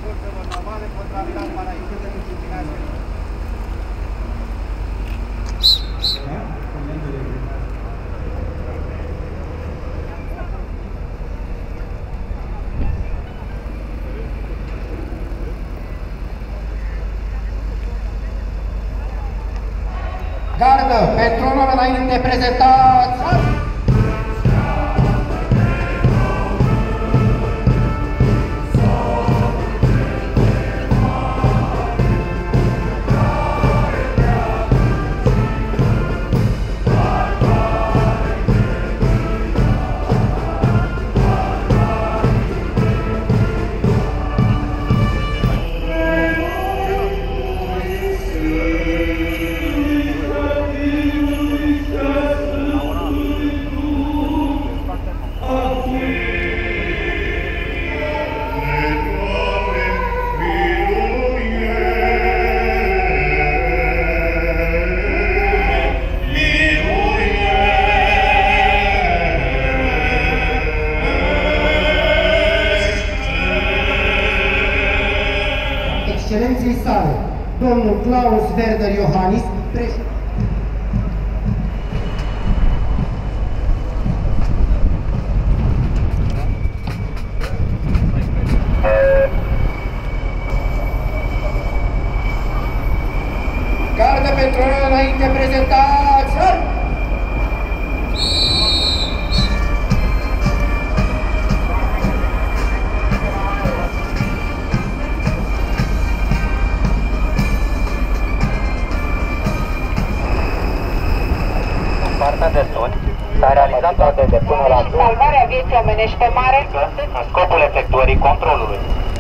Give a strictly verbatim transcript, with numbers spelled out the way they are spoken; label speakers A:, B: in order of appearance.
A: forțelor navale, contraamiral Maraicul de disciplinează.
B: Gardă, petronul înainte prezentați! Excelenții sale, domnul Klaus Werner Iohannis, președinte. Gardă petronul înainte prezentați!
C: Partea de sud s-a realizat toate de până la
D: salvarea vieții omenești pe mare
C: în scopul efectuării controlului.